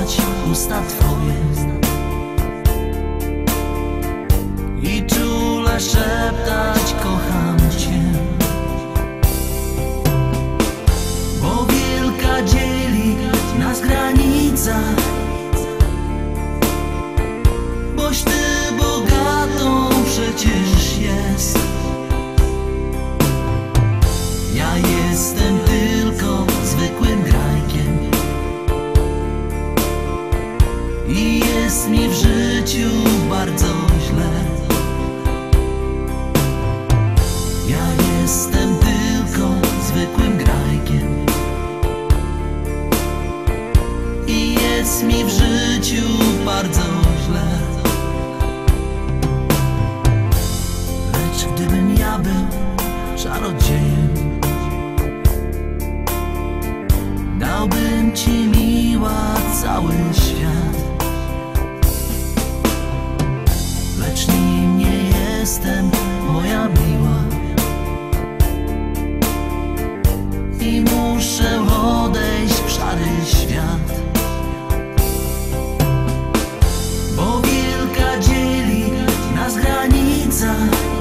całować usta Twoje i czule szeptać kocham Cię, bo wielka dzieli nas granica, boś Ty bogatą przecież jest. Ja jestem tylko zwykłym grajkiem i jest mi w życiu bardzo źle. Ja jestem tylko zwykłym grajkiem i jest mi w życiu bardzo źle. Lecz gdybym ja był czarodziejem, dałbym Ci, miła, cały świat. Lecz nim nie jestem, moja miła, i muszę odejść w szary świat, bo wielka dzieli nas granica,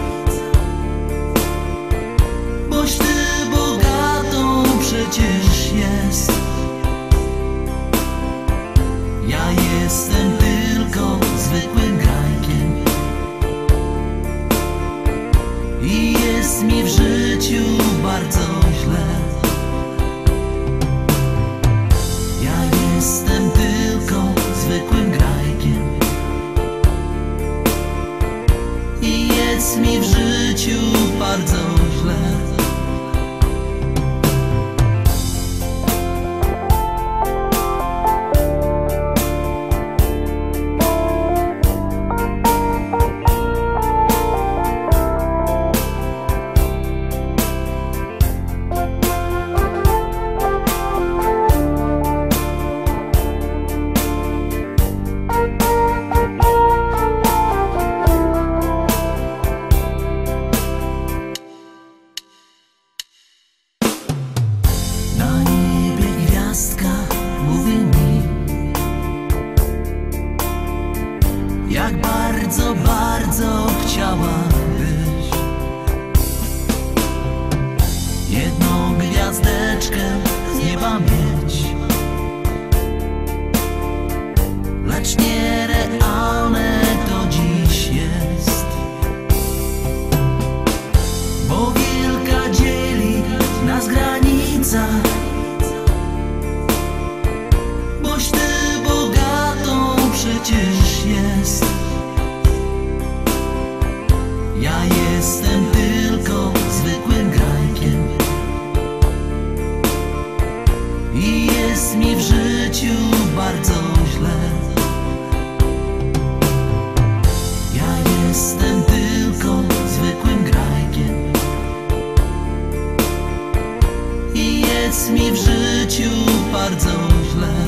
boś Ty bogatą przecież jest. Ja jestem tylko zwykłym grajkiem i jest mi w życiu bardzo źle. Ja jestem tylko zwykłym grajkiem i jest mi w życiu bardzo źle. Mówi mi, jak bardzo, bardzo chciałabyś jedną gwiazdeczkę z nieba mieć, lecz nierealne to dziś jest, bo wielka dzieli nas granica, boś Ty bogatą przecież jest. Ja jestem tylko zwykłym grajkiem i jest mi w życiu bardzo źle. Ja jestem tylko zwykłym grajkiem i jest mi w życiu bardzo źle.